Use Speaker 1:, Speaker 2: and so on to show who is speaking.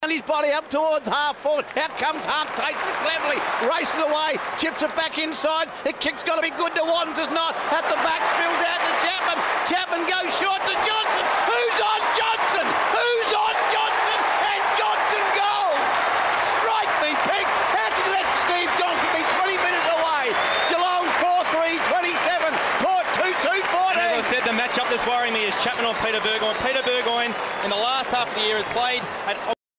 Speaker 1: His body up towards half forward. Out comes Hunt, takes it cleverly, races away, chips it back inside. The kick's got to be good to Waddens, does not. At the back, spills out to Chapman. Chapman goes short to Johnson. Who's on Johnson? Who's on Johnson? And Johnson goes. Strike me, pig. How can you let Steve Johnson be 20 minutes away? Geelong 4-3, 27. Port 2-2, 14.
Speaker 2: As I said, the matchup that's worrying me is Chapman on Peter Burgoyne. Peter Burgoyne in the last half of the year has played at